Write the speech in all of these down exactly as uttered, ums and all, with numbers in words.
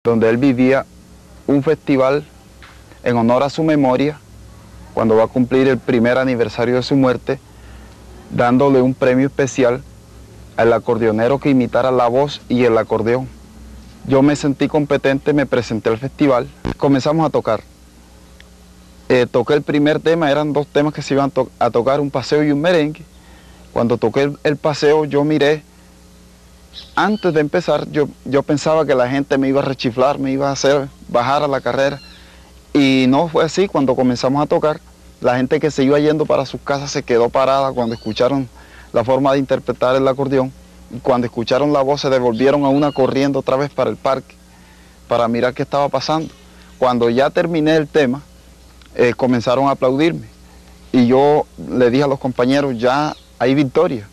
donde él vivía un festival en honor a su memoria, cuando va a cumplir el primer aniversario de su muerte, dándole un premio especial al acordeonero que imitara la voz y el acordeón. Yo me sentí competente, me presenté al festival, comenzamos a tocar. Eh, toqué el primer tema, eran dos temas que se iban a, to a tocar, un paseo y un merengue. Cuando toqué el, el paseo, yo miré, antes de empezar, yo, yo pensaba que la gente me iba a rechiflar, me iba a hacer bajar a la carrera. Y no fue así. Cuando comenzamos a tocar, la gente que se iba yendo para sus casas se quedó parada cuando escucharon la forma de interpretar el acordeón. Y cuando escucharon la voz se devolvieron a una corriendo otra vez para el parque, para mirar qué estaba pasando. Cuando ya terminé el tema, eh, comenzaron a aplaudirme. Y yo le dije a los compañeros, ya hay victoria.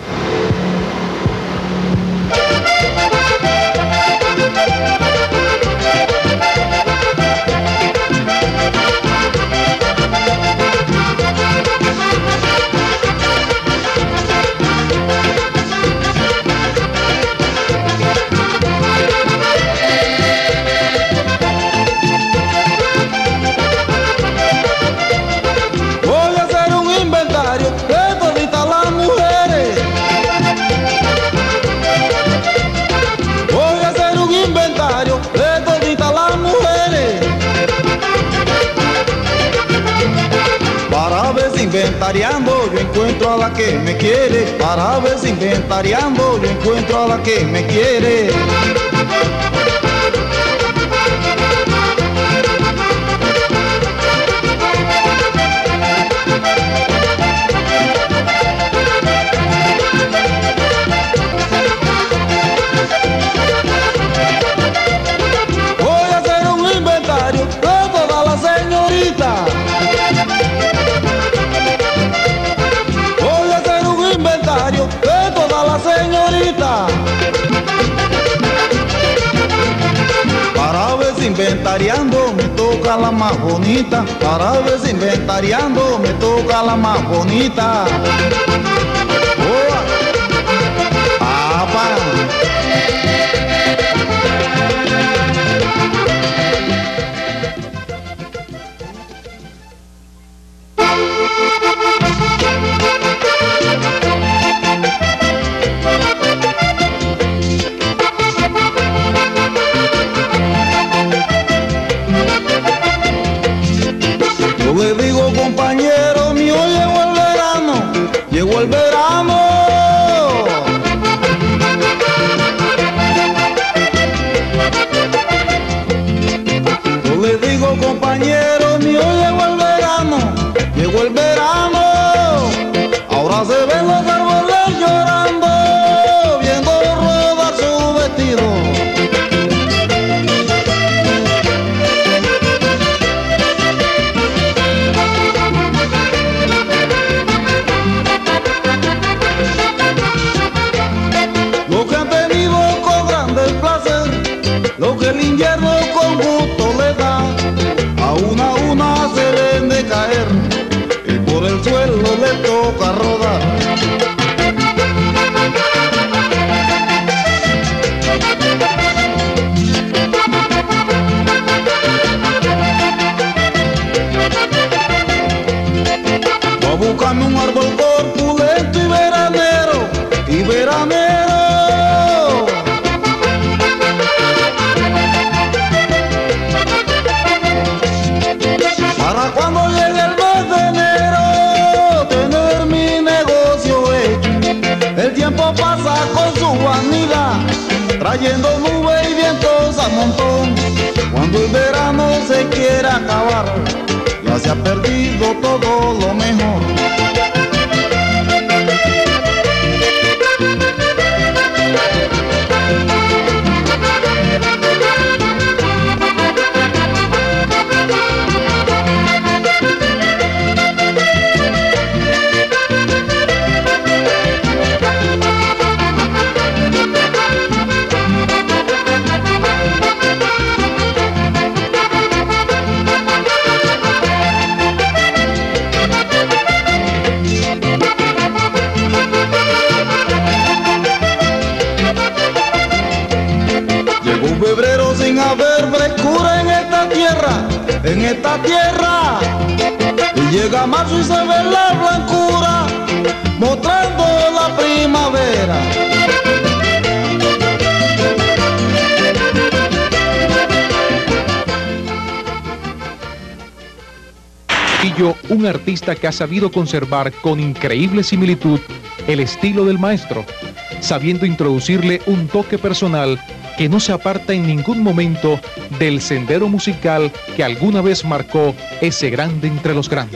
Inventariando, yo encuentro a la que me quiere. Para ver si inventariando, yo encuentro a la que me quiere. Voy a hacer un inventario de todas las señoritas. De todas las señoritas, para ver si inventariando me toca la más bonita. Para ver si inventariando me toca la más bonita. Oh, apa. Le digo, compañero mío, llegó el verano, llegó el verano. Yo le digo, compañero mío, llegó el verano, llegó el verano. Ahora se ven los árboles llorando, viendo rodar su vestido. Lo que el invierno con gusto le da, a una a una se ven de caer, y por el suelo le toca rodar. Voy a buscarme un árbol corpulento y veranero, y veranero. Para cuando llegue el mes de enero, tener mi negocio hecho. El tiempo pasa con su vanidad, trayendo nubes y vientos a montón. Cuando el verano se quiere acabar, ya se ha perdido todo lo mejor. haber frescura en esta tierra, en esta tierra. Y llega marzo y se ve la blancura, mostrando la primavera. Un artista que ha sabido conservar con increíble similitud el estilo del maestro, sabiendo introducirle un toque personal que no se aparta en ningún momento del sendero musical que alguna vez marcó ese grande entre los grandes.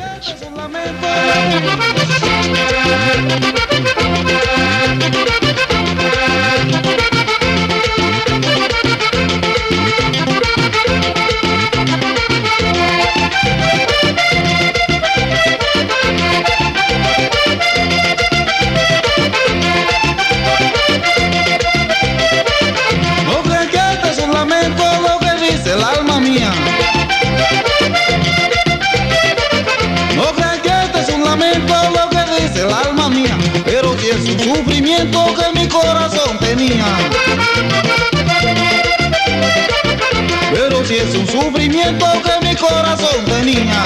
Es un sufrimiento que mi corazón tenía. Pero si es un sufrimiento que mi corazón tenía.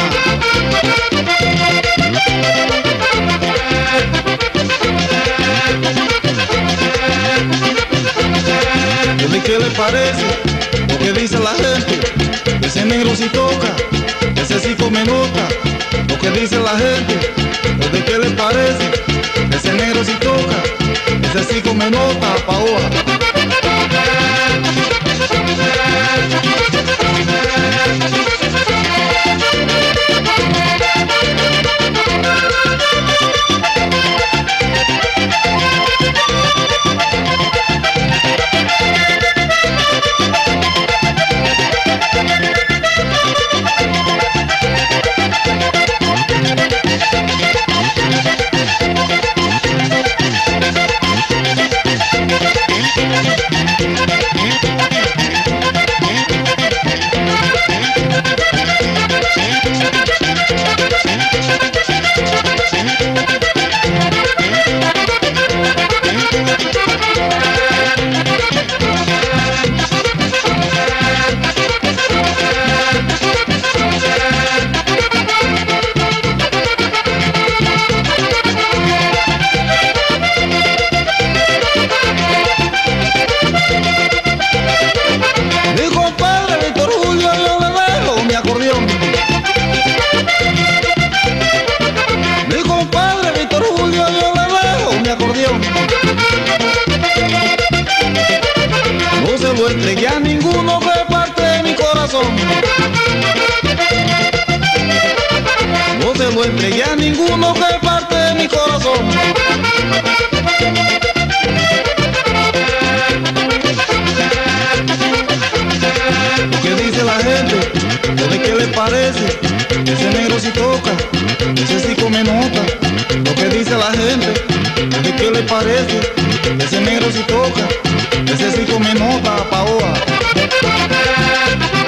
¿Qué le parece lo que dice la gente? Ese negro si toca, ese sí come nota. Lo que dice la gente, ¿de qué le parece? Ese negro si toca, ese sí come nota, paoa. No se lo entregué a ninguno que parte de mi corazón. No se lo entregué a ninguno que parte de mi corazón. ¿Qué dice la gente? ¿De qué le parece? Ese negro si toca, ese sí come nota. Lo que dice la gente, ¿de qué le parece? Ese negro si toca, ese sí come nota, paoa.